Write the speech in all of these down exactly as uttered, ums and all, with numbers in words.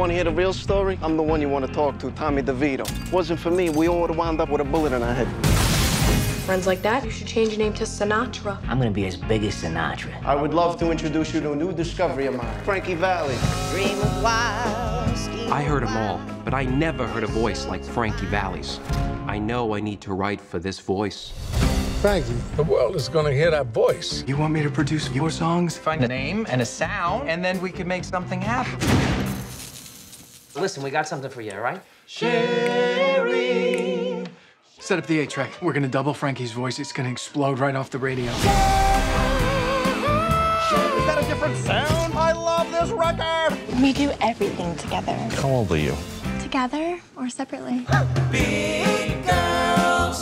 Want to hear the real story? I'm the one you want to talk to, Tommy DeVito. Wasn't for me, we all would have wound up with a bullet in our head. Friends like that, you should change your name to Sinatra. I'm gonna be as big as Sinatra. I would love to introduce you to a new discovery of mine, Frankie Valli. I heard them all, but I never heard a voice like Frankie Valli's. I know I need to write for this voice. Frankie, the world is gonna hear that voice. You want me to produce your songs? Find a name and a sound, and then we can make something happen. Listen, we got something for you, all right? Sherry. Set up the eight track. We're gonna double Frankie's voice. It's gonna explode right off the radio. Is that a different sound? I love this record! We do everything together. How old are you? Together or separately? Big girls.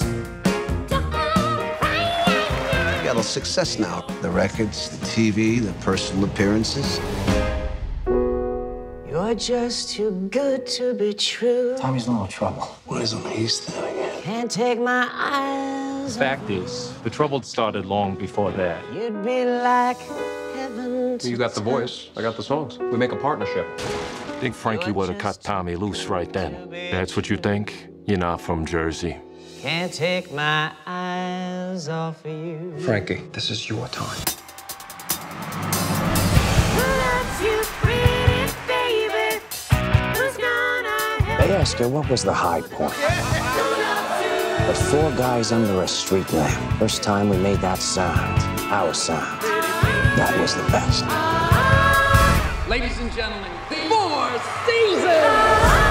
You got a success now. The records, the T V, the personal appearances. You're just too good to be true. Tommy's in a little trouble. What is him? He's doing it. Can't take my eyes. Fact is, the trouble started long before that. You'd be like heaven to You got the voice, I got the songs. We make a partnership. Think Frankie would have cut Tommy loose right then. That's what you think? You're not from Jersey. Can't take my eyes off of you. Frankie, this is your time. They asked her what was the high point. But four guys under a street lamp. First time we made that sound, our sound, that was the best. Ladies and gentlemen, the Four Seasons!